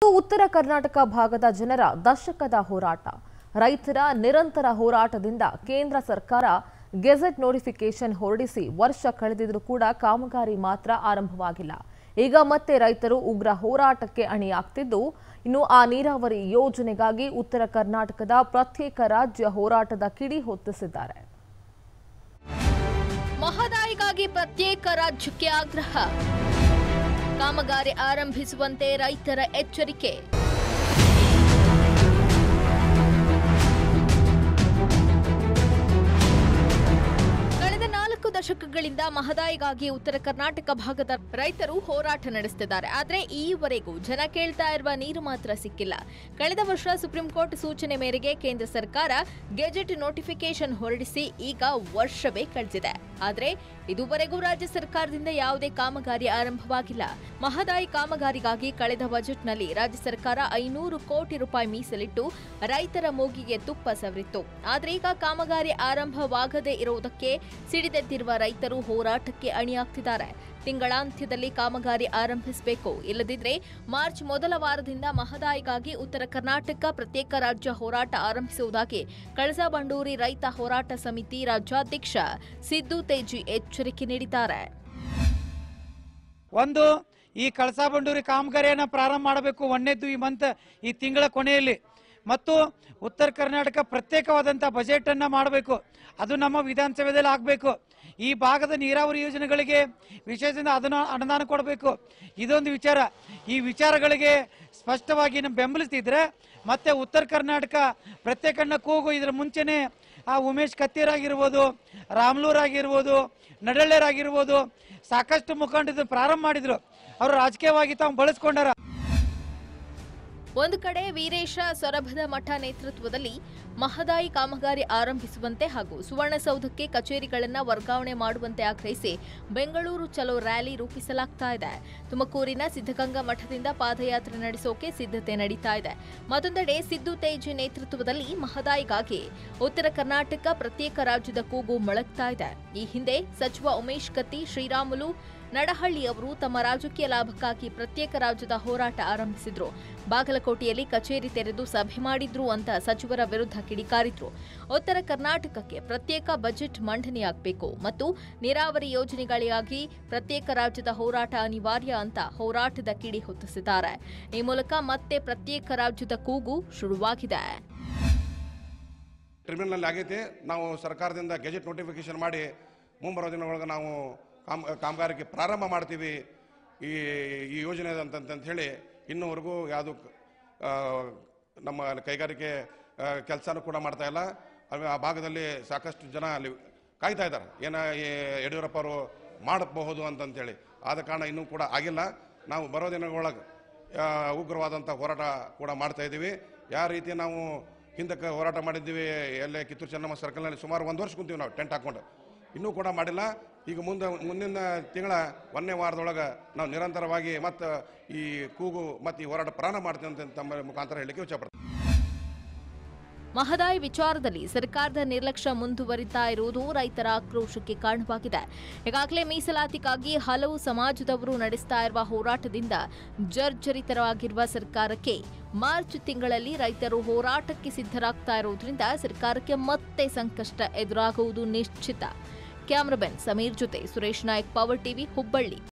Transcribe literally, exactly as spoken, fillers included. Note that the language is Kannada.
ಮತ್ತು ಉತ್ತರ ಕರ್ನಾಟಕ ಭಾಗದ ಜನರ ದಶಕದ ಹೋರಾಟ. ರೈತರ ನಿರಂತರ ಹೋರಾಟದಿಂದ ಕೇಂದ್ರ ಸರ್ಕಾರ ಗೆಜೆಟ್ ನೋಟಿಫಿಕೇಶನ್ ಹೊರಡಿಸಿ ವರ್ಷ ಕಳೆದಿದ್ರೂ ಕೂಡ ಕಾಮಗಾರಿ ಮಾತ್ರ ಆರಂಭವಾಗಿಲ್ಲ. ಈಗ ಮತ್ತೆ ರೈತರು ಉಗ್ರ ಹೋರಾಟಕ್ಕೆ ಅಣಿಯಾಗ್ತಿದ್ದು, ಇನ್ನು ಆ ನೀರಾವರಿ ಯೋಜನೆಗಾಗಿ ಉತ್ತರ ಕರ್ನಾಟಕದ ಪ್ರತ್ಯೇಕ ರಾಜ್ಯ ಹೋರಾಟದ ಕಿಡಿ ಹೊತ್ತಿಸಿದ್ದಾರೆ. ಮಹದಾಯಿಗಾಗಿ ಪ್ರತ್ಯೇಕ ರಾಜ್ಯಕ್ಕೆ ಆಗ್ರಹ, ಕಾಮಗಾರಿ ಆರಂಭಿಸುವಂತೆ ರೈತರ ಎಚ್ಚರಿಕೆ. ಕಳೆದ ನಾಲ್ಕು ದಶಕಗಳಿಂದ ಮಹದಾಯಿಗಾಗಿ ಉತ್ತರ ಕರ್ನಾಟಕ ಭಾಗದ ರೈತರು ಹೋರಾಟ ನಡೆಸುತ್ತಿದ್ದಾರೆ. ಆದರೆ ಈವರೆಗೂ ಜನ ಕೇಳ್ತಾ ಇರುವ ನೀರು ಮಾತ್ರ ಸಿಕ್ಕಿಲ್ಲ. ಕಳೆದ ವರ್ಷ ಸುಪ್ರೀಂ ಕೋರ್ಟ್ ಸೂಚನೆ ಮೇರೆಗೆ ಕೇಂದ್ರ ಸರ್ಕಾರ ಗೆಜೆಟ್ ನೋಟಿಫಿಕೇಶನ್ ಹೊರಡಿಸಿ ಈಗ ವರ್ಷವೇ ಕಳೆದಿದೆ. ಆದರೆ ಇದುವರೆಗೂ ರಾಜ್ಯ ಸರ್ಕಾರದಿಂದ ಯಾವುದೇ ಕಾಮಗಾರಿ ಆರಂಭವಾಗಿಲ್ಲ. ಮಹದಾಯಿ ಕಾಮಗಾರಿಗಾಗಿ ಕಳೆದ ಬಜೆಟ್ನಲ್ಲಿ ರಾಜ್ಯ ಸರ್ಕಾರ ಐನೂರು ಕೋಟಿ ರೂಪಾಯಿ ಮೀಸಲಿಟ್ಟು ರೈತರ ಮೂಗಿಗೆ ತುಪ್ಪ ಸವರಿತ್ತು. ಆದರೆ ಈಗ ಕಾಮಗಾರಿ ಆರಂಭವಾಗದೇ ಇರುವುದಕ್ಕೆ ಸಿಡಿದೆದ್ದಿರುವ ರೈತರು ಹೋರಾಟಕ್ಕೆ ಅಣಿಯಾಗ್ತಿದ್ದಾರೆ. ತಿಂಗಳಾಂತ್ಯದಲ್ಲಿ ಕಾಮಗಾರಿ ಆರಂಭಿಸಬೇಕು, ಇಲ್ಲದಿದ್ದರೆ ಮಾರ್ಚ್ ಮೊದಲ ವಾರದಿಂದ ಮಹದಾಯಿಗಾಗಿ ಉತ್ತರ ಕರ್ನಾಟಕ ಪ್ರತ್ಯೇಕ ರಾಜ್ಯ ಹೋರಾಟ ಆರಂಭಿಸುವುದಾಗಿ ಕಳಸಾ ಬಂಡೂರಿ ರೈತ ಹೋರಾಟ ಸಮಿತಿ ರಾಜ್ಯಾಧ್ಯಕ್ಷ ಸಿದ್ದು ತೇಜಿ ಎಚ್ಚರಿಕೆ ನೀಡಿದ್ದಾರೆ. ಒಂದು, ಈ ಕಳಸಾ ಬಂಡೂರಿ ಕಾಮಗಾರಿಯನ್ನು ಪ್ರಾರಂಭ ಮಾಡಬೇಕು ಒಂದನೇದು ಈ ಮಂತ್ ಈ ತಿಂಗಳ ಕೊನೆಯಲ್ಲಿ. ಮತ್ತು ಉತ್ತರ ಕರ್ನಾಟಕ ಪ್ರತ್ಯೇಕವಾದಂಥ ಬಜೆಟ್ ಅನ್ನ ಮಾಡಬೇಕು, ಅದು ನಮ್ಮ ವಿಧಾನಸಭೆಯಲ್ಲಿ ಆಗಬೇಕು. ಈ ಭಾಗದ ನೀರಾವರಿ ಯೋಜನೆಗಳಿಗೆ ವಿಶೇಷದಿಂದ ಅದನ್ನು ಅನುದಾನ ಕೊಡಬೇಕು. ಇದೊಂದು ವಿಚಾರ. ಈ ವಿಚಾರಗಳಿಗೆ ಸ್ಪಷ್ಟವಾಗಿ ನಮ್ಮ ಬೆಂಬಲಿಸ್ತಿದ್ರೆ ಮತ್ತೆ ಉತ್ತರ ಕರ್ನಾಟಕ ಪ್ರತ್ಯೇಕನ ಕೂಗು ಇದರ ಮುಂಚೆನೆ ಆ ಉಮೇಶ್ ಕತ್ತೀರಾಗಿರ್ಬೋದು, ರಾಮ್ಲೂರಾಗಿರ್ಬೋದು, ನಡಳ್ಳೇರಾಗಿರ್ಬೋದು ಸಾಕಷ್ಟು ಮುಖಂಡರು ಪ್ರಾರಂಭ ಮಾಡಿದ್ರು. ಅವರು ರಾಜಕೀಯವಾಗಿ ತಾವು ಬಳಸ್ಕೊಂಡಾರ. ಒಂದು ಕಡೆ ವೀರೇಶ ಸೊರಬದ ಮಠ ನೇತೃತ್ವದಲ್ಲಿ ಮಹದಾಯಿ ಕಾಮಗಾರಿ ಆರಂಭಿಸುವಂತೆ ಹಾಗೂ ಸುವರ್ಣಸೌಧಕ್ಕೆ ಕಚೇರಿಗಳನ್ನು ವರ್ಗಾವಣೆ ಮಾಡುವಂತೆ ಆಗ್ರಹಿಸಿ ಬೆಂಗಳೂರು ಚಲೋ ರ್ಯಾಲಿ ರೂಪಿಸಲಾಗ್ತಾ ಇದೆ. ತುಮಕೂರಿನ ಸಿದ್ಧಗಂಗಾ ಮಠದಿಂದ ಪಾದಯಾತ್ರೆ ನಡೆಸೋಕೆ ಸಿದ್ಧತೆ ನಡೀತಾ ಇದೆ. ಮತ್ತೊಂದೆಡೆ ಸಿದ್ದು ತೇಜಿ ನೇತೃತ್ವದಲ್ಲಿ ಮಹದಾಯಿಗಾಗಿ ಉತ್ತರ ಕರ್ನಾಟಕ ಪ್ರತ್ಯೇಕ ರಾಜ್ಯದ ಕೂಗು ಮೊಳಗ್ತಾ ಇದೆ. ಈ ಹಿಂದೆ ಸಚಿವ ಉಮೇಶ್ ಕತ್ತಿ, ಶ್ರೀರಾಮುಲು ನಡಹಳ್ಳಿ ಅವರು ತಮ್ಮ ರಾಜಕೀಯ ಲಾಭಕ್ಕಾಗಿ ಪ್ರತ್ಯೇಕ ರಾಜ್ಯದ ಹೋರಾಟ ಆರಂಭಿಸಿದ್ರು. ಬಾಗಲಕೋಟೆಯಲ್ಲಿ ಕಚೇರಿ ತೆರೆದು ಸಭೆ ಮಾಡಿದ್ರು ಅಂತ ಸಚಿವರ ವಿರುದ್ಧ ಕಿಡಿಕಾರಿದ್ರು. ಉತ್ತರ ಕರ್ನಾಟಕಕ್ಕೆ ಪ್ರತ್ಯೇಕ ಬಜೆಟ್ ಮಂಡನೆಯಾಗಬೇಕು ಮತ್ತು ನೀರಾವರಿ ಯೋಜನೆಗಳಿಗಾಗಿ ಪ್ರತ್ಯೇಕ ರಾಜ್ಯದ ಹೋರಾಟ ಅನಿವಾರ್ಯ ಅಂತ ಹೋರಾಟದ ಕಿಡಿ ಹೊತ್ತಿಸಿದ್ದಾರೆ. ಈ ಮೂಲಕ ಮತ್ತೆ ಪ್ರತ್ಯೇಕ ರಾಜ್ಯದ ಕೂಗು ಶುರುವಾಗಿದೆ. ಟ್ರಿಬ್ಯುನಲ್ ಆಗೈತೆ. ನಾವು ಸರ್ಕಾರದಿಂದ ಗೆಜೆಟ್ ನೋಟಿಫಿಕೇಶನ್ ಮಾಡಿ ಮುಂಬರುವ ದಿನದೊಳಗೆ ನಾವು ಕಾಮ್ ಕಾಮಗಾರಿಗೆ ಪ್ರಾರಂಭ ಮಾಡ್ತೀವಿ ಈ ಈ ಯೋಜನೆ ಅಂತಂತ ಹೇಳಿ ಇನ್ನೂವರೆಗೂ ಯಾವುದು ನಮ್ಮ ಕೈಗಾರಿಕೆ ಕೆಲಸನೂ ಕೂಡ ಮಾಡ್ತಾ ಇಲ್ಲ. ಆ ಭಾಗದಲ್ಲಿ ಸಾಕಷ್ಟು ಜನ ಅಲ್ಲಿ ಕಾಯ್ತಾ ಇದ್ದಾರೆ, ಏನ ಯಡಿಯೂರಪ್ಪ ಅವರು ಮಾಡಬಹುದು ಅಂತಂತೇಳಿ. ಆದ ಕಾರಣ ಇನ್ನೂ ಕೂಡ ಆಗಿಲ್ಲ. ನಾವು ಬರೋ ದಿನಗಳೊಳಗೆ ಉಗ್ರವಾದಂಥ ಹೋರಾಟ ಕೂಡ ಮಾಡ್ತಾ ಇದ್ದೀವಿ. ಯಾವ ರೀತಿ ನಾವು ಹಿಂದಕ್ಕೆ ಹೋರಾಟ ಮಾಡಿದ್ದೀವಿ, ಎಲ್ಲೇ ಕಿತ್ತೂರು ಚೆನ್ನಮ್ಮ ಸರ್ಕಲ್ನಲ್ಲಿ ಸುಮಾರು ಒಂದು ವರ್ಷ ಕುಂತೀವಿ ನಾವು ಟೆಂಟ್ ಹಾಕ್ಕೊಂಡು, ಇನ್ನೂ ಕೂಡ ಮಾಡಿಲ್ಲ. ಈಗ ಮುಂದೆ ಮುಂದಿನ ತಿಂಗಳ ಒಂದನೇ ವಾರದೊಳಗೆ ನಾವು ನಿರಂತರವಾಗಿ ಮತ್ತು ಈ ಕೂಗು ಮತ್ತು ಈ ಹೋರಾಟ ಪ್ರಾರಂಭ ಮಾಡ್ತೀವಿ ಅಂತ ತಮ್ಮ ಮುಖಾಂತರ ಹೇಳಲಿಕ್ಕೆ ಇಚ್ಛಪಡ್ತೀನಿ. ಮಹದಾಯಿ ವಿಚಾರದಲ್ಲಿ ಸರ್ಕಾರದ ನಿರ್ಲಕ್ಷ್ಯ ಮುಂದುವರಿತಾ ಇರುವುದು ರೈತರ ಆಕ್ರೋಶಕ್ಕೆ ಕಾರಣವಾಗಿದೆ. ಈಗಾಗಲೇ ಮೀಸಲಾತಿಗಾಗಿ ಹಲವು ಸಮಾಜದವರು ನಡೆಸ್ತಾ ಇರುವ ಹೋರಾಟದಿಂದ ಜರ್ಜರಿತರಾಗಿರುವ ಸರ್ಕಾರಕ್ಕೆ ಮಾರ್ಚ್ ತಿಂಗಳಲ್ಲಿ ರೈತರು ಹೋರಾಟಕ್ಕೆ ಸಿದ್ಧರಾಗ್ತಾ ಇರುವುದರಿಂದ ಸರ್ಕಾರಕ್ಕೆ ಮತ್ತೆ ಸಂಕಷ್ಟ ಎದುರಾಗುವುದು ನಿಶ್ಚಿತ. ಕ್ಯಾಮರಾಮನ್ ಸಮೀರ್ ಜೊತೆ ಸುರೇಶ್ ನಾಯಕ್, ಪವರ್ ಟಿವಿ, ಹುಬ್ಬಳ್ಳಿ.